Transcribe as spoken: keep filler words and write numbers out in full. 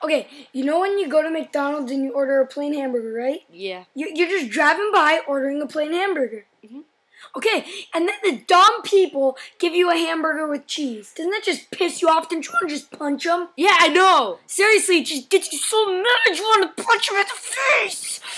Okay, you know when you go to McDonald's and you order a plain hamburger, right? Yeah. You, you're just driving by ordering a plain hamburger. Mm-hmm. Okay, and then the dumb people give you a hamburger with cheese. Doesn't that just piss you off? Don't you want to just punch them? Yeah, I know. Seriously, it just gets you so mad you want to punch them in the face.